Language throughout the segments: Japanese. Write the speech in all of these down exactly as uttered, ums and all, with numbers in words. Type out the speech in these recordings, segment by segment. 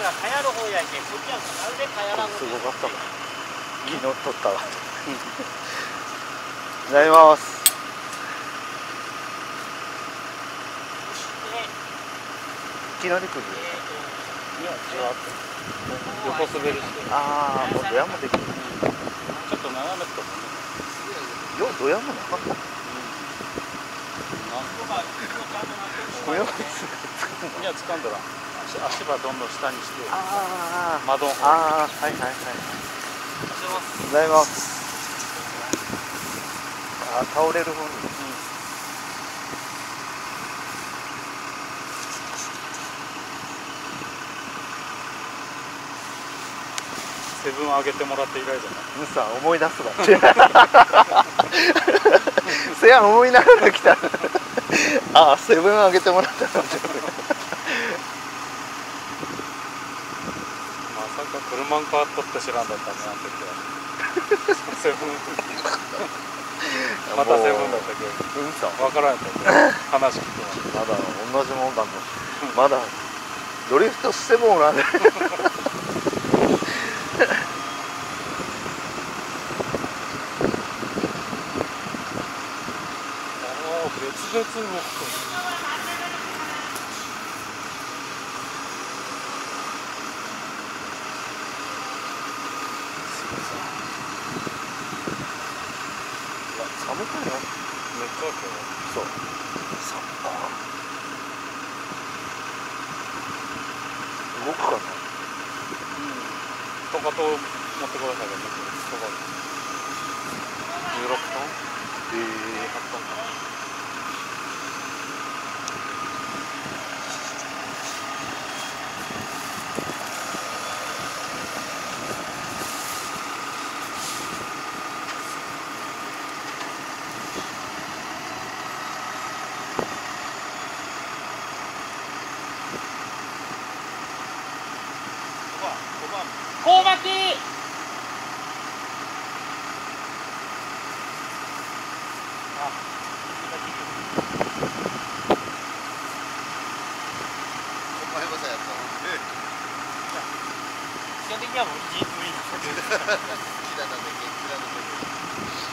からかやる方やけん、こっちはなるべくかやらんの。 すごかったわ。昨日撮ったわ。いただきます。いきなり来る。 いや、違う。 横滑りして。 ああ、もうドヤもできる。 ちょっと斜めと思う。 ようドヤもなかった。 いや、掴んだら足、足場どんどん下にして。 ああ、 窓。 ああ、はいはいはい。いただきます。ああ、倒れる方に。 セブン上げてもらって以来じゃない。 ムさん思い出すわ。せや思いながら来た。ああ、セブン上げてもらったの。 まさか車ん変わっとって知らんだったね、あの時は。セブン。またセブンだったけど。 うんさ。 分からんやった話聞くまだ同じもんだもん。まだドリフトしてもらうね。 別々動くと。 寒くない？ めっちゃそう。さあ。動くかな？うん。 トカト持ってください。トカ。じゅうろくトン？ ええ。 はちトンか。 こう巻き。あ、 お前もさやったの。 基本的にはもう一日無理にしてる。 キラなんだけど、キラの部分。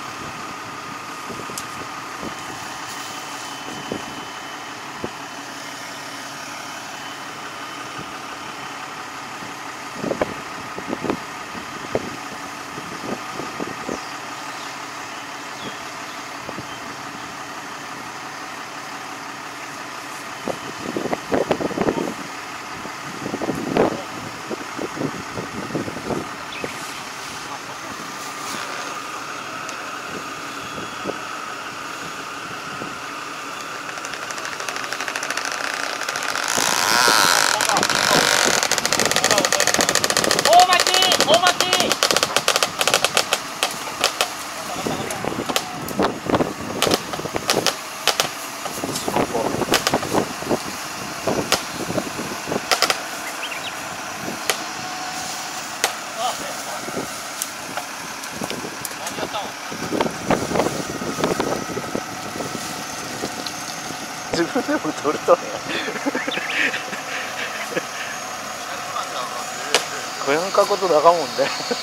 自分でも撮るとね。こやんかことだかもんね。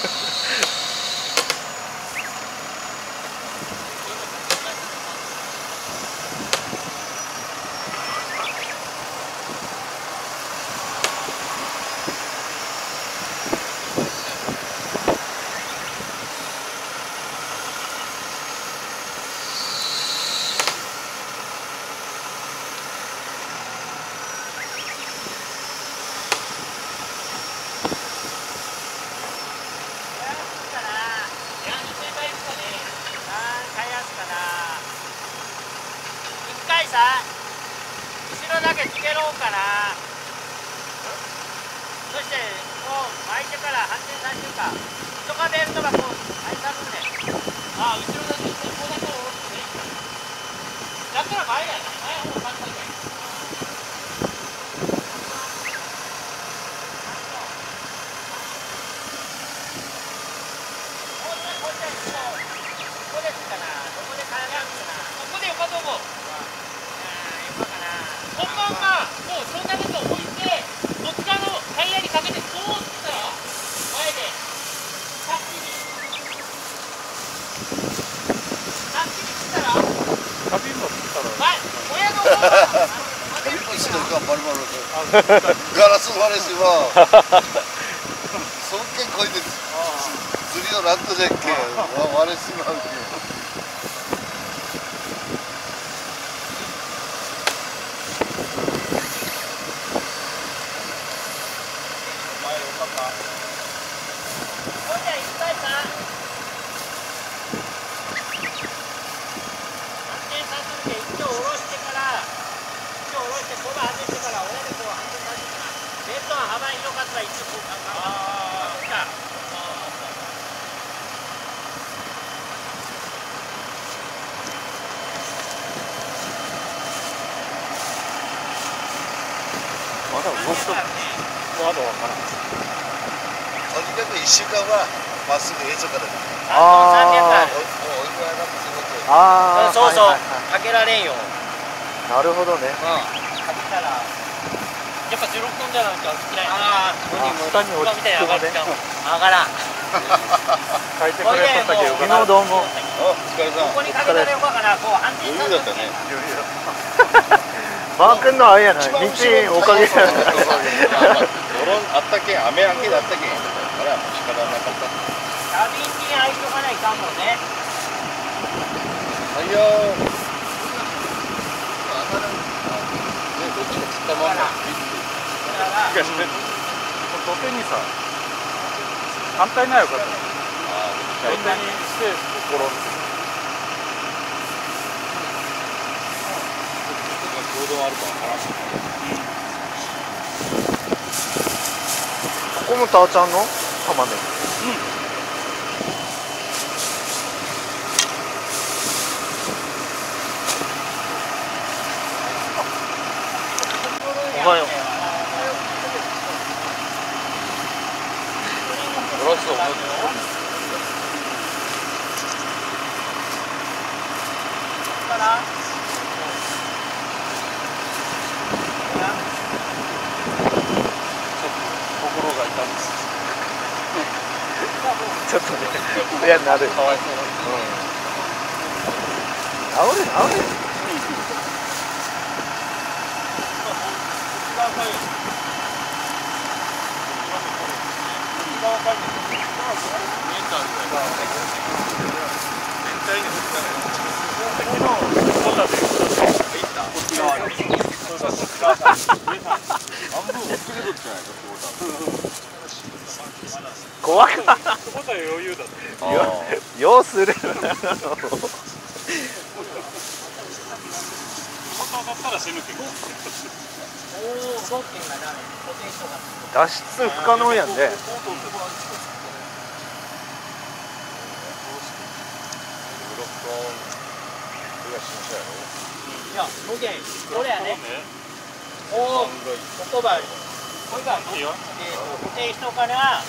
さ、後ろだけつけろうかな。そしてもう巻いてから反転させてか。とかでやるのがこう入った分ね。ああ、後ろだけ前方だけ下ろすね。だったら前やな。前方を巻くだけ。本番はもうそんなこと置いて、どっちかのタイヤにかけてガラス割れしはそんけんこいで釣りのラットじゃっけ割れしまうけまだ動くとまだわからん。 とにかくいっしゅうかんはまっすぐええちょからあさんびゃくある。 もうおいくらなんかすごくああ、 そうそう、 はいはいかけられんよ。 はい、なるほどね。 うん。かけたら。やっぱじゅうろくトンじゃないか嫌い。ああ、 下に落ち着くまで。 上がらん。 書いてくれとったけど昨日どうも。 あ、お疲れさんここにかけたらよかかな、こう反転余裕だったねマー君のあれやない。道おかげやない。 あったけん、雨明けだったけんあれはもう仕方なかったダビンチに入っとかないかんもんね。 はいよーね、どっちが釣ったまんまだから東で土手にさ反対なよかった土手にして転んで行動あるかわからんここもターちゃんの玉ねぎ。おはよう。 ドラスを持ってから心が痛むちょっとね、嫌になる。かわいそう。治る治る。怖かった。 そこで余裕だったよ、ようする。 当たったら死ぬけど脱出不可能やんね。 いや、オッケー、これやね。おお、言葉。これが、えっと、固定しとかな。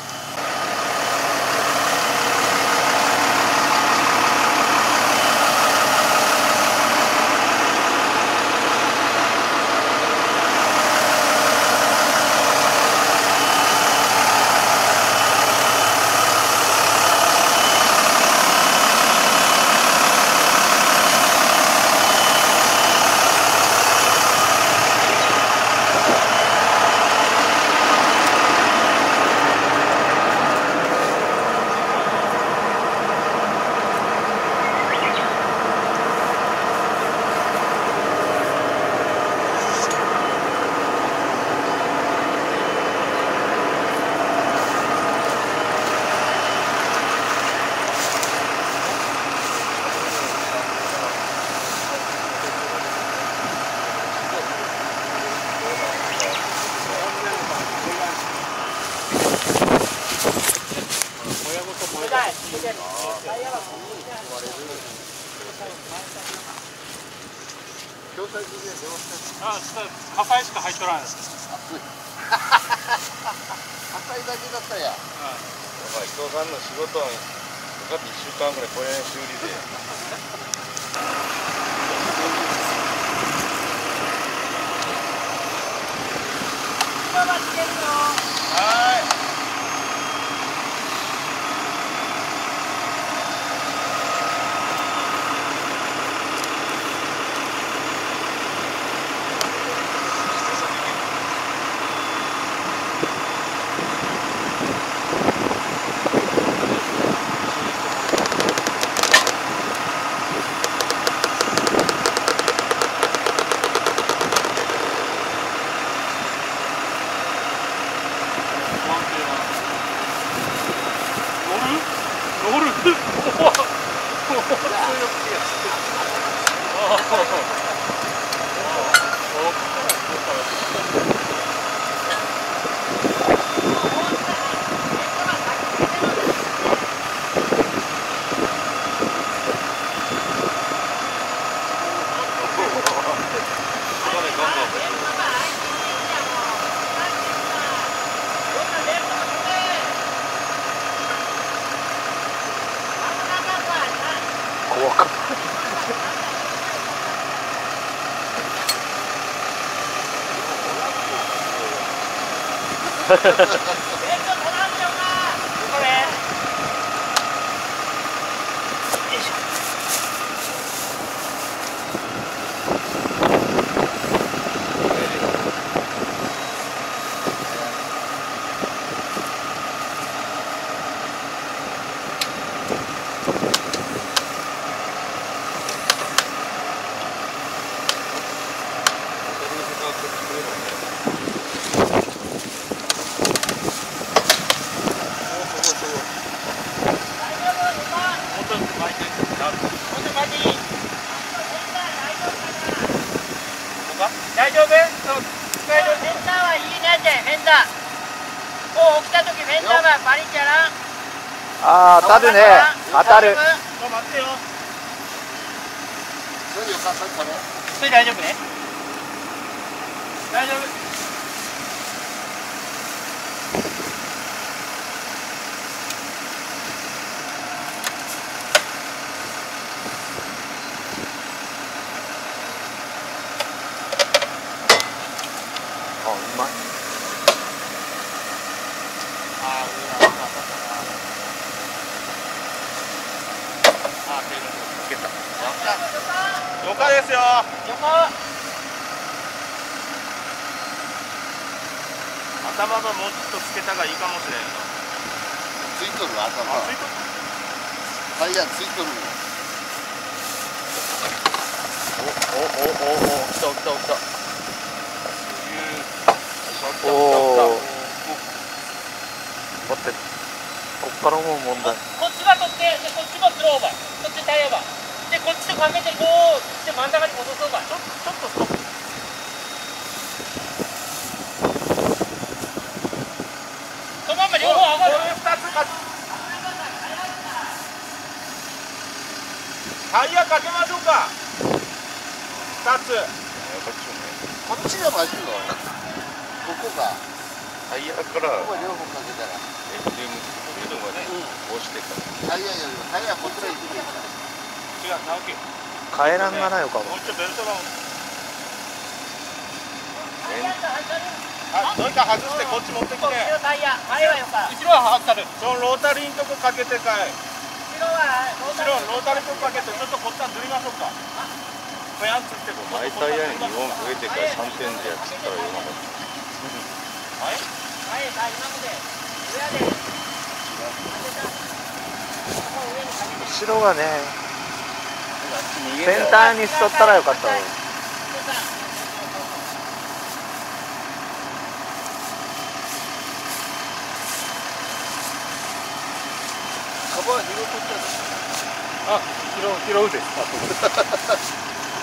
あ、火災しか入っとらんやつ。 火災だけだったや。伊藤さんの仕事はかかっていっしゅうかんぐらいこれ修理で。はい。 怖かった。 大丈夫？フェンダーはいいねって、フェンダー。こう起きた時フェンダーがバリンじゃな。 ああ、当たるね。当たる。 待ってよ。 それよかったこれ。 それ大丈夫ね。大丈夫。 あ、うまい。 ああ、上が当たったな。ああ、手がつけた。 了解ですよ。 横。 頭がもうちょっとつけたがいいかもしれん。 ついとる頭。 あ、ついとる。 タイヤついとる。 おおおおお、来た来た来た。 おお。待って。こっからもう問題。 こっちが取って、でこっちもスローバー。こっちタイヤバー。でこっちとかけてこうして真ん中に戻そうば。ちょっとちょっとストップ。そのまま両方上がる。 ふたつか。タイヤかけましょうか。ふたつ。 こっちがまずいの。ここが。 タイヤからここ両方かけたら。 エンジンフィルムで押してかタイヤよりもタイヤこっちがいいです。 違う、直樹。 ら変えらんがないのかも。 もう一度ベルトが。 エンあ、どういか外してこっち持ってきて。 後ろタイヤ、前はよか。 後ろは外る。そのロータリーのとこかけてかい。 後ろは後ろロータリーのとこかけてちょっとこっちはずりましょうか。こやんつってこう。 前タイヤににほん増えてからさんてんでやっつったらよかった。 はい。 前さ、今まで上で後ろがね、センターにしとったらよかったの。 カバー拾っとったあ、拾う拾うです。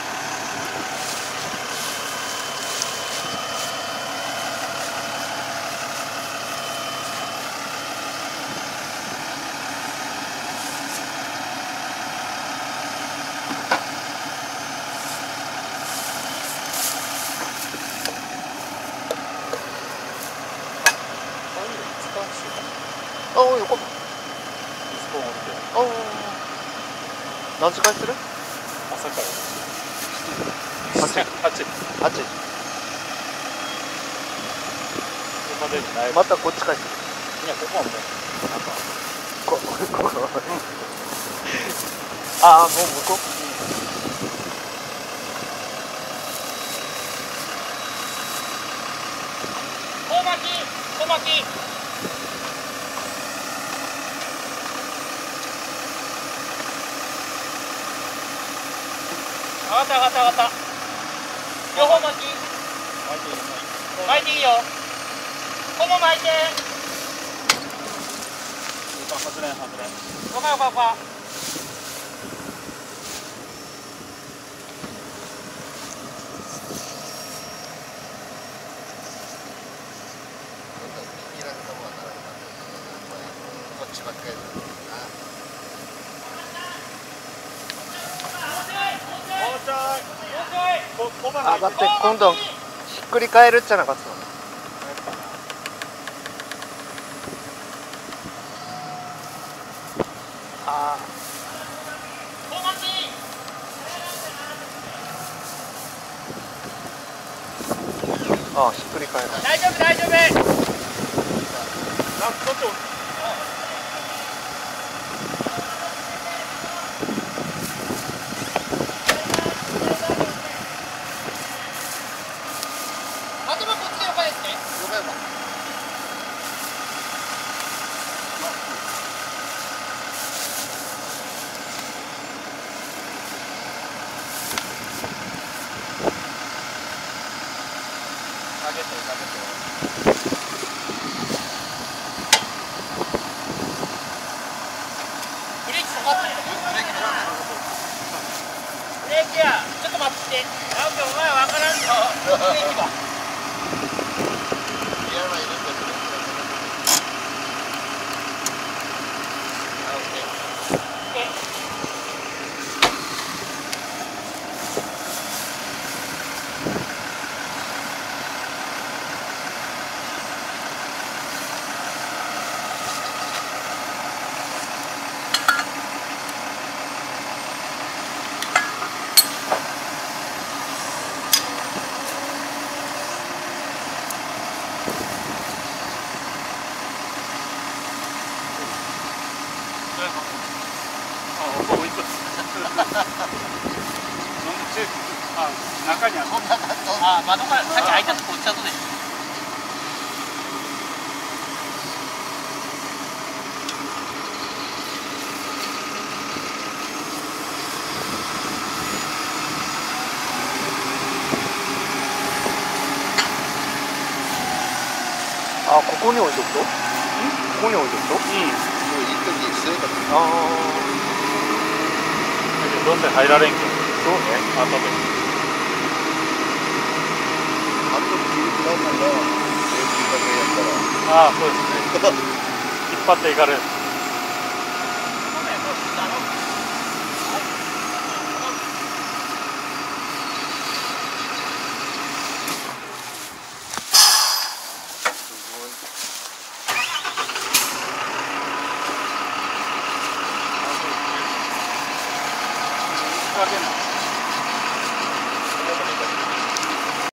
ああ、よかった。ああ、何時間する？ 朝から八八八。 までにない。 またこっち帰ってくる。 いや、ここはもうなんかここここ。ああ、もう向こう。 小巻き、小巻き。上がった上がった上がった。両方巻き。巻いていいよ。ここも巻いて。 外れん外れん。 ここよここ。 ちばっかりだあ、だって今度ひっくり返るっちゃなかったの。ああ、ひっくり返る。 大丈夫大丈夫。 なんかちょっと頭こっちでよかですね。 よかよか下げて下げて。 ブレーキかかってる。ブレーキや。ちょっと待って。なんかお前わからんぞ。ブレーキが。 やばいねあ、ここ一つ。あ、中にある。 あ、窓からさっき開いたとこ落ちたとね。 あ、ここに置いとくと？ここに置いとくと？ うん。 もういい時に据えたああ、 どうせ入られんけん。 そうね。 後で。 あときゅうぐらいなんだよ。ええ、きっかけやったら。 ああ、そうですね。引っ張っていかれる。